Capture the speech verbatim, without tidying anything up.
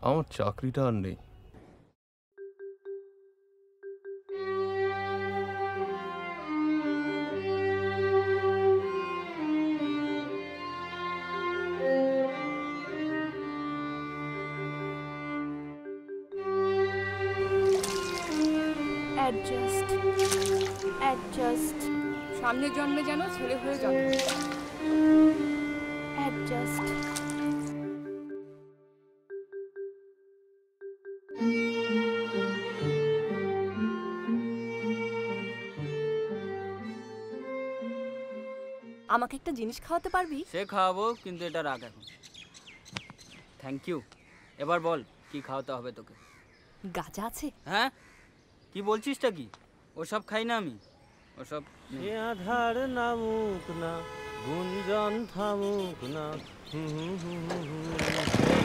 আমার চাকরিটা আর নেই। অ্যাডজাস্ট অ্যাডজাস্ট সামনের জন্মে যেন ছেলে হয়ে জন্ম। অ্যাডজাস্ট আমাকে একটা জিনিস খাওয়াতে পারবি? সে খাওয়াবো, কিন্তু এটা রাখ এখন। Thank you. এবার বল কি খাওয়াতে হবে তোকে? গাঁজা আছে? হ্যাঁ, কি বলছিসটা কি? ওসব খাই না আমি, ওসব। আধার নামুক না, গুঞ্জন থামুক না,